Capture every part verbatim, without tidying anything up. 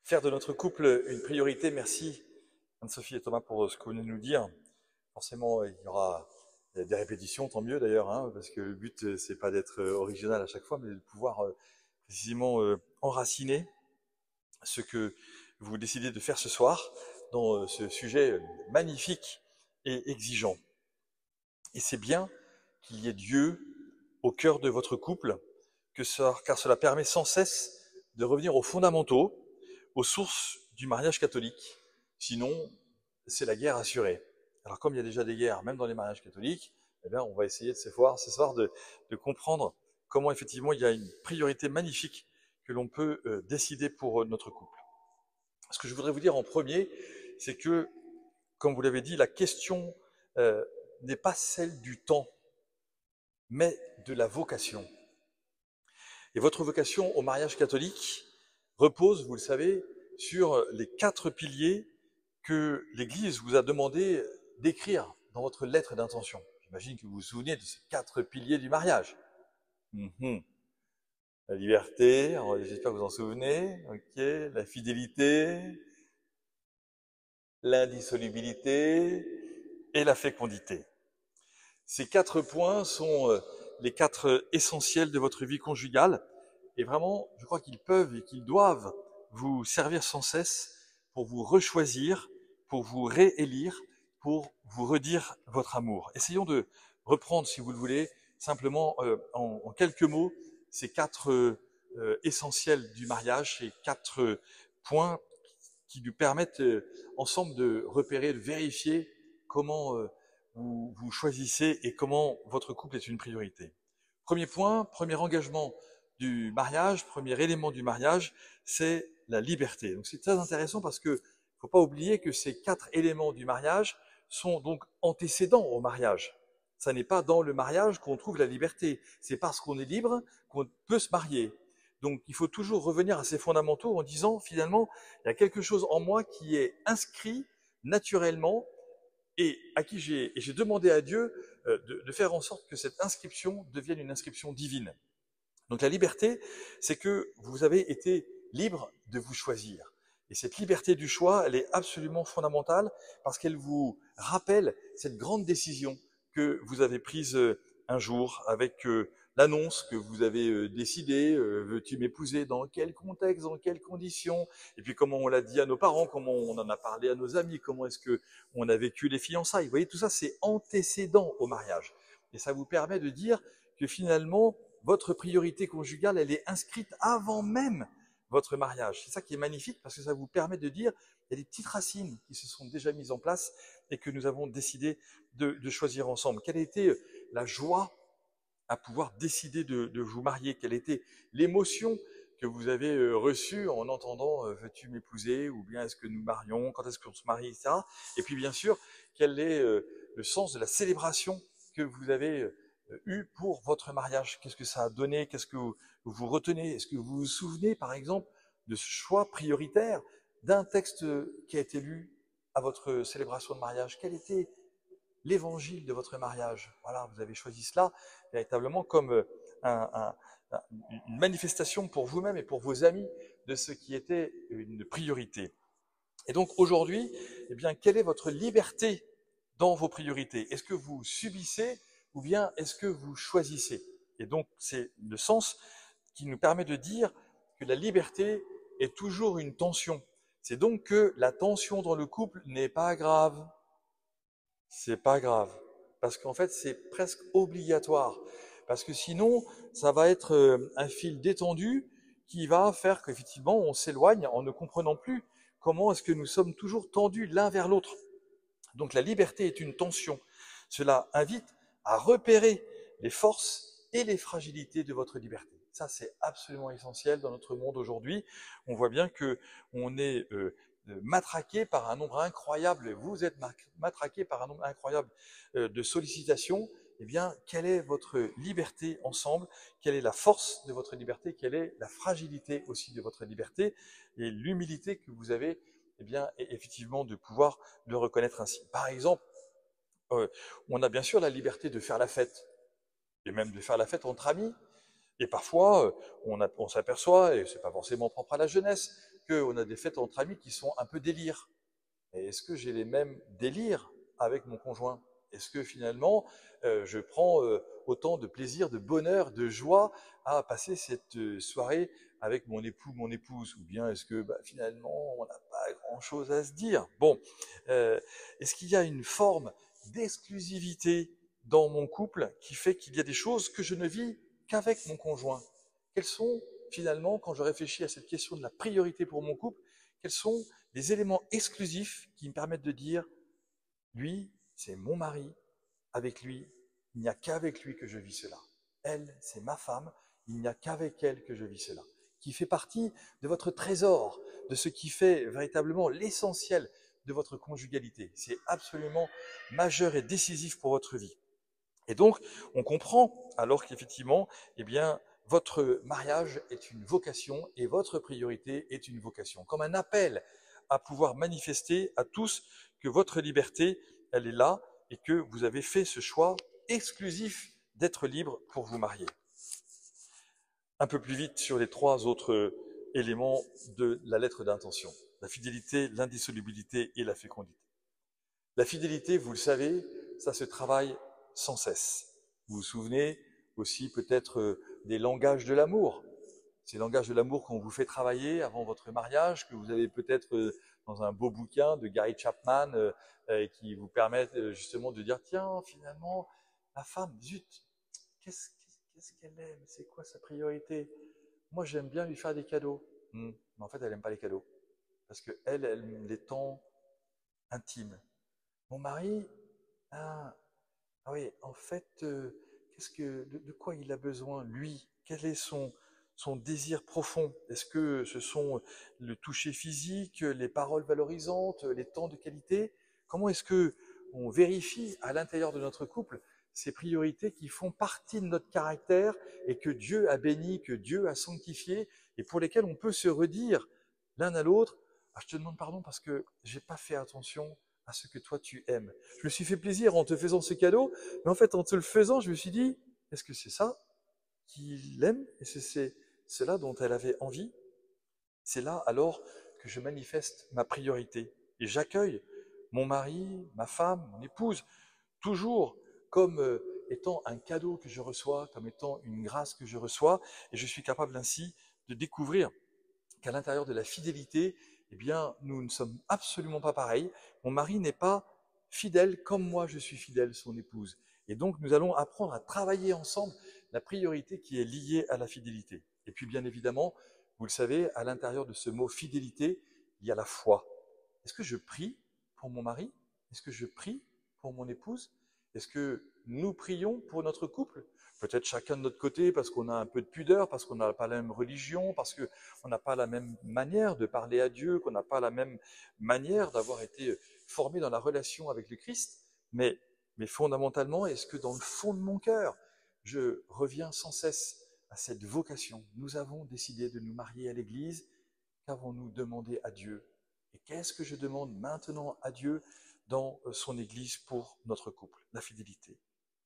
Faire de notre couple une priorité, merci Anne-Sophie et Thomas pour ce que vous venez de nous dire. Forcément, il y aura des répétitions, tant mieux d'ailleurs, hein, parce que le but, c'est pas d'être original à chaque fois, mais de pouvoir euh, précisément euh, enraciner ce que vous décidez de faire ce soir dans euh, ce sujet magnifique et exigeant. Et c'est bien qu'il y ait Dieu au cœur de votre couple, que ça, car cela permet sans cesse de revenir aux fondamentaux, aux sources du mariage catholique. Sinon, c'est la guerre assurée. Alors comme il y a déjà des guerres, même dans les mariages catholiques, eh bien, on va essayer de ce soir, ce soir de, de comprendre comment effectivement il y a une priorité magnifique que l'on peut euh, décider pour euh, notre couple. Ce que je voudrais vous dire en premier, c'est que, comme vous l'avez dit, la question euh, n'est pas celle du temps, mais de la vocation. Et votre vocation au mariage catholique repose, vous le savez, sur les quatre piliers que l'Église vous a demandé d'écrire dans votre lettre d'intention. J'imagine que vous vous souvenez de ces quatre piliers du mariage. Mmh. La liberté, j'espère que vous en souvenez, ok, la fidélité, l'indissolubilité et la fécondité. Ces quatre points sont les quatre essentiels de votre vie conjugale. Et vraiment, je crois qu'ils peuvent et qu'ils doivent vous servir sans cesse pour vous rechoisir, pour vous réélire, pour vous redire votre amour. Essayons de reprendre, si vous le voulez, simplement euh, en, en quelques mots, ces quatre euh, essentiels du mariage, ces quatre points qui nous permettent euh, ensemble de repérer, de vérifier comment euh, vous, vous choisissez et comment votre couple est une priorité. Premier point, premier engagement du mariage, premier élément du mariage, c'est la liberté. Donc c'est très intéressant parce que faut pas oublier que ces quatre éléments du mariage sont donc antécédents au mariage. Ça n'est pas dans le mariage qu'on trouve la liberté. C'est parce qu'on est libre qu'on peut se marier. Donc il faut toujours revenir à ces fondamentaux en disant finalement il y a quelque chose en moi qui est inscrit naturellement et à qui j'ai, et j'ai demandé à Dieu euh, de, de faire en sorte que cette inscription devienne une inscription divine. Donc la liberté, c'est que vous avez été libre de vous choisir. Et cette liberté du choix, elle est absolument fondamentale parce qu'elle vous rappelle cette grande décision que vous avez prise un jour avec l'annonce que vous avez décidé, veux-tu m'épouser, dans quel contexte, dans quelles conditions, et puis comment on l'a dit à nos parents, comment on en a parlé à nos amis, comment est-ce que on a vécu les fiançailles. Vous voyez, tout ça, c'est antécédent au mariage. Et ça vous permet de dire que finalement, votre priorité conjugale, elle est inscrite avant même votre mariage. C'est ça qui est magnifique parce que ça vous permet de dire il y a des petites racines qui se sont déjà mises en place et que nous avons décidé de, de choisir ensemble. Quelle a été la joie à pouvoir décider de, de vous marier? Quelle était l'émotion que vous avez reçue en entendant « veux-tu m'épouser » ou bien « est-ce que nous marions »,« quand est-ce qu'on se marie », et cetera. Et puis bien sûr, quel est le sens de la célébration que vous avez eu pour votre mariage? Qu'est-ce que ça a donné? Qu'est-ce que vous, vous retenez? Est-ce que vous vous souvenez, par exemple, de ce choix prioritaire d'un texte qui a été lu à votre célébration de mariage? Quel était l'évangile de votre mariage? Voilà, vous avez choisi cela véritablement comme un, un, un, une manifestation pour vous-même et pour vos amis de ce qui était une priorité. Et donc aujourd'hui, eh bien, quelle est votre liberté dans vos priorités? Est-ce que vous subissez ou bien est-ce que vous choisissez? Et donc c'est le sens qui nous permet de dire que la liberté est toujours une tension. C'est donc que la tension dans le couple n'est pas grave. C'est pas grave. Parce qu'en fait, c'est presque obligatoire. Parce que sinon, ça va être un fil détendu qui va faire qu'effectivement, on s'éloigne en ne comprenant plus comment est-ce que nous sommes toujours tendus l'un vers l'autre. Donc la liberté est une tension. Cela invite à repérer les forces et les fragilités de votre liberté. Ça, c'est absolument essentiel dans notre monde aujourd'hui. On voit bien que on est euh, matraqué par un nombre incroyable, vous êtes matraqué par un nombre incroyable euh, de sollicitations. Eh bien, quelle est votre liberté ensemble? Quelle est la force de votre liberté? Quelle est la fragilité aussi de votre liberté? Et l'humilité que vous avez, eh bien, effectivement, de pouvoir le reconnaître ainsi. Par exemple, euh, on a bien sûr la liberté de faire la fête, et même de faire la fête entre amis. Et parfois, on, on s'aperçoit, et c'est pas forcément propre à la jeunesse, qu'on a des fêtes entre amis qui sont un peu délires. Et est-ce que j'ai les mêmes délires avec mon conjoint? Est-ce que finalement, euh, je prends euh, autant de plaisir, de bonheur, de joie à passer cette euh, soirée avec mon époux, mon épouse? Ou bien est-ce que bah, finalement, on n'a pas grand-chose à se dire? Bon, euh, est-ce qu'il y a une forme d'exclusivité dans mon couple qui fait qu'il y a des choses que je ne vis qu'avec mon conjoint? Quels sont finalement, quand je réfléchis à cette question de la priorité pour mon couple, quels sont les éléments exclusifs qui me permettent de dire, lui, c'est mon mari, avec lui, il n'y a qu'avec lui que je vis cela. Elle, c'est ma femme, il n'y a qu'avec elle que je vis cela. Qui fait partie de votre trésor, de ce qui fait véritablement l'essentiel de votre conjugalité. C'est absolument majeur et décisif pour votre vie. Et donc, on comprend alors qu'effectivement, eh bien, votre mariage est une vocation et votre priorité est une vocation, comme un appel à pouvoir manifester à tous que votre liberté, elle est là et que vous avez fait ce choix exclusif d'être libre pour vous marier. Un peu plus vite sur les trois autres éléments de la lettre d'intention. La fidélité, l'indissolubilité et la fécondité. La fidélité, vous le savez, ça se travaille sans cesse. Vous vous souvenez aussi peut-être des langages de l'amour. Ces langages de l'amour qu'on vous fait travailler avant votre mariage, que vous avez peut-être dans un beau bouquin de Gary Chapman, euh, qui vous permettent justement de dire, tiens, finalement, ma femme, zut, qu'est-ce qu'est-ce qu'elle aime? C'est quoi sa priorité? Moi, j'aime bien lui faire des cadeaux. Hmm. Mais en fait, elle n'aime pas les cadeaux. Parce qu'elle, elle aime les temps intimes. Mon mari, ah, ah oui, en fait, euh, qu'est-ce que, de, de quoi il a besoin, lui? Quel est son, son désir profond? Est-ce que ce sont le toucher physique, les paroles valorisantes, les temps de qualité? Comment est-ce que on vérifie à l'intérieur de notre couple ces priorités qui font partie de notre caractère et que Dieu a béni, que Dieu a sanctifié et pour lesquelles on peut se redire l'un à l'autre, ah, je te demande pardon parce que j'ai pas fait attention à ce que toi tu aimes. Je me suis fait plaisir en te faisant ce cadeau, mais en fait en te le faisant, je me suis dit, est-ce que c'est ça qu'il aime? Est-ce que c'est cela dont elle avait envie? C'est là alors que je manifeste ma priorité et j'accueille mon mari, ma femme, mon épouse, toujours comme euh, étant un cadeau que je reçois, comme étant une grâce que je reçois, et je suis capable ainsi de découvrir qu'à l'intérieur de la fidélité, eh bien, nous ne sommes absolument pas pareils. Mon mari n'est pas fidèle comme moi je suis fidèle, son épouse. Et donc, nous allons apprendre à travailler ensemble la priorité qui est liée à la fidélité. Et puis, bien évidemment, vous le savez, à l'intérieur de ce mot fidélité, il y a la foi. Est-ce que je prie pour mon mari? Est-ce que je prie pour mon épouse? Est-ce que nous prions pour notre couple? Peut-être chacun de notre côté parce qu'on a un peu de pudeur, parce qu'on n'a pas la même religion, parce qu'on n'a pas la même manière de parler à Dieu, qu'on n'a pas la même manière d'avoir été formé dans la relation avec le Christ. Mais, mais fondamentalement, est-ce que dans le fond de mon cœur, je reviens sans cesse à cette vocation? Nous avons décidé de nous marier à l'Église. Qu'avons-nous demandé à Dieu? Et qu'est-ce que je demande maintenant à Dieu dans son Église pour notre couple? La fidélité.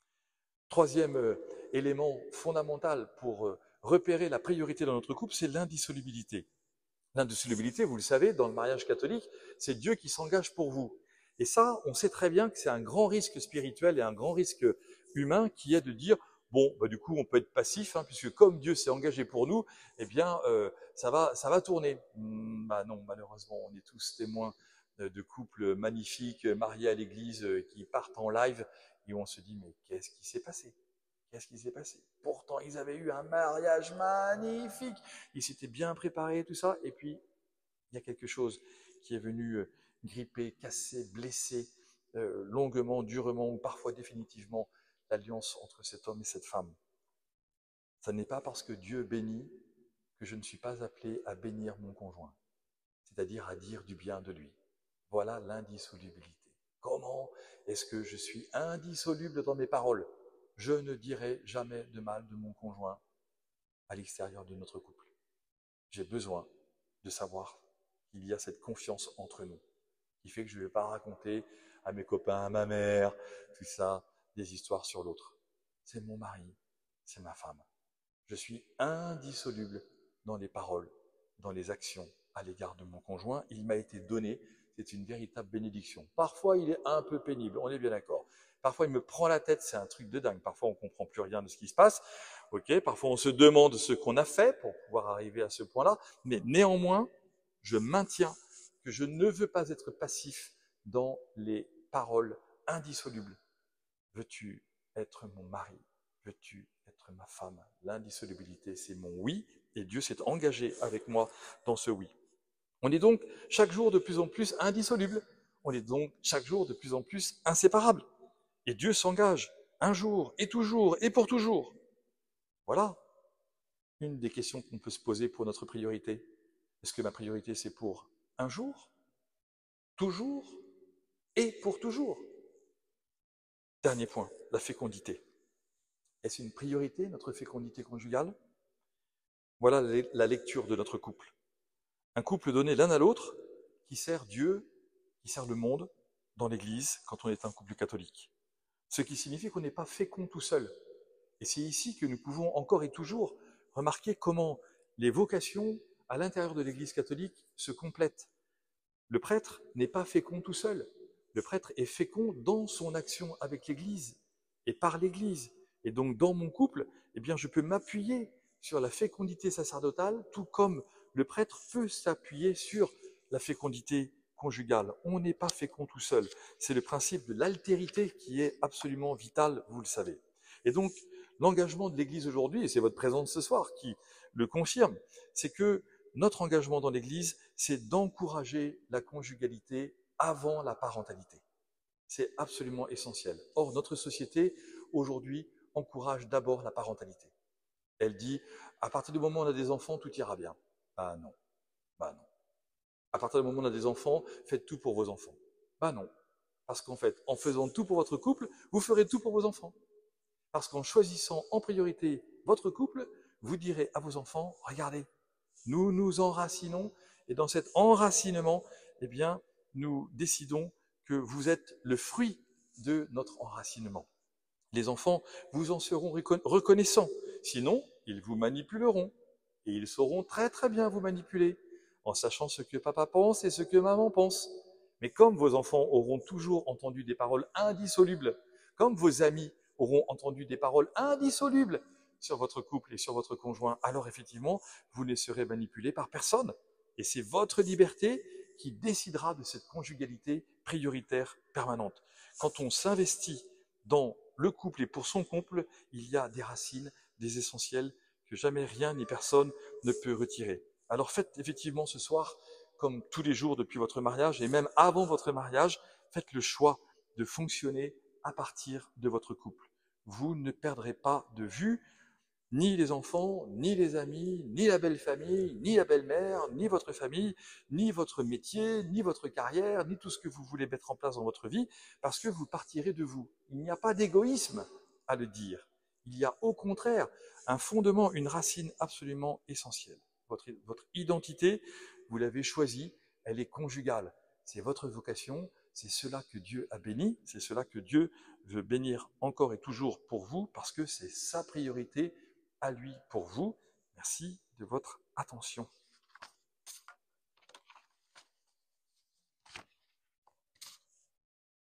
Troisième euh, élément fondamental pour euh, repérer la priorité dans notre couple, c'est l'indissolubilité. L'indissolubilité, vous le savez, dans le mariage catholique, c'est Dieu qui s'engage pour vous. Et ça, on sait très bien que c'est un grand risque spirituel et un grand risque humain qui est de dire, bon, bah, du coup, on peut être passif, hein, puisque comme Dieu s'est engagé pour nous, eh bien, euh, ça va, ça va tourner. Hum, bah non, malheureusement, on est tous témoins de couples magnifiques, mariés à l'église, qui partent en live, et on se dit, mais qu'est-ce qui s'est passé? Qu'est-ce qui s'est passé? Pourtant, ils avaient eu un mariage magnifique, ils s'étaient bien préparés, tout ça, et puis, il y a quelque chose qui est venu gripper, casser, blesser euh, longuement, durement, ou parfois définitivement, l'alliance entre cet homme et cette femme. Ce n'est pas parce que Dieu bénit que je ne suis pas appelé à bénir mon conjoint, c'est-à-dire à dire du bien de lui. Voilà l'indissolubilité. Comment est-ce que je suis indissoluble dans mes paroles? Je ne dirai jamais de mal de mon conjoint à l'extérieur de notre couple. J'ai besoin de savoir qu'il y a cette confiance entre nous, qui fait que je ne vais pas raconter à mes copains, à ma mère, tout ça, des histoires sur l'autre. C'est mon mari, c'est ma femme. Je suis indissoluble dans les paroles, dans les actions, à l'égard de mon conjoint, il m'a été donné, c'est une véritable bénédiction. Parfois, il est un peu pénible, on est bien d'accord. Parfois, il me prend la tête, c'est un truc de dingue. Parfois, on ne comprend plus rien de ce qui se passe. Ok, parfois, on se demande ce qu'on a fait pour pouvoir arriver à ce point-là. Mais néanmoins, je maintiens que je ne veux pas être passif dans les paroles indissolubles. Veux-tu être mon mari? Veux-tu être ma femme? L'indissolubilité, c'est mon oui, et Dieu s'est engagé avec moi dans ce oui. On est donc chaque jour de plus en plus indissoluble. On est donc chaque jour de plus en plus inséparable. Et Dieu s'engage un jour et toujours et pour toujours. Voilà une des questions qu'on peut se poser pour notre priorité. Est-ce que ma priorité, c'est pour un jour, toujours et pour toujours? Dernier point, la fécondité. Est-ce une priorité, notre fécondité conjugale? Voilà la lecture de notre couple. Un couple donné l'un à l'autre qui sert Dieu, qui sert le monde dans l'Église quand on est un couple catholique. Ce qui signifie qu'on n'est pas fécond tout seul. Et c'est ici que nous pouvons encore et toujours remarquer comment les vocations à l'intérieur de l'Église catholique se complètent. Le prêtre n'est pas fécond tout seul. Le prêtre est fécond dans son action avec l'Église et par l'Église. Et donc dans mon couple, eh bien, je peux m'appuyer sur la fécondité sacerdotale, tout comme le prêtre peut s'appuyer sur la fécondité conjugale. On n'est pas fécond tout seul. C'est le principe de l'altérité qui est absolument vital, vous le savez. Et donc, l'engagement de l'Église aujourd'hui, et c'est votre présence ce soir qui le confirme, c'est que notre engagement dans l'Église, c'est d'encourager la conjugalité avant la parentalité. C'est absolument essentiel. Or, notre société, aujourd'hui, encourage d'abord la parentalité. Elle dit, à partir du moment où on a des enfants, tout ira bien. Bah non, bah non. À partir du moment où on a des enfants, faites tout pour vos enfants. Bah non. Parce qu'en fait, en faisant tout pour votre couple, vous ferez tout pour vos enfants. Parce qu'en choisissant en priorité votre couple, vous direz à vos enfants, regardez, nous nous enracinons, et dans cet enracinement, eh bien, nous décidons que vous êtes le fruit de notre enracinement. Les enfants vous en seront reconnaissants, sinon ils vous manipuleront, et ils sauront très très bien vous manipuler, en sachant ce que papa pense et ce que maman pense. Mais comme vos enfants auront toujours entendu des paroles indissolubles, comme vos amis auront entendu des paroles indissolubles sur votre couple et sur votre conjoint, alors effectivement, vous ne serez manipulé par personne. Et c'est votre liberté qui décidera de cette conjugalité prioritaire permanente. Quand on s'investit dans le couple et pour son couple, il y a des racines, des essentiels que jamais rien ni personne ne peut retirer. Alors faites effectivement ce soir, comme tous les jours depuis votre mariage et même avant votre mariage, faites le choix de fonctionner à partir de votre couple. Vous ne perdrez pas de vue ni les enfants, ni les amis, ni la belle famille, ni la belle-mère, ni votre famille, ni votre métier, ni votre carrière, ni tout ce que vous voulez mettre en place dans votre vie, parce que vous partirez de vous. Il n'y a pas d'égoïsme à le dire. Il y a au contraire un fondement, une racine absolument essentielle. Votre, votre identité, vous l'avez choisie, elle est conjugale. C'est votre vocation, c'est cela que Dieu a béni, c'est cela que Dieu veut bénir encore et toujours pour vous, parce que c'est sa priorité à lui pour vous. Merci de votre attention.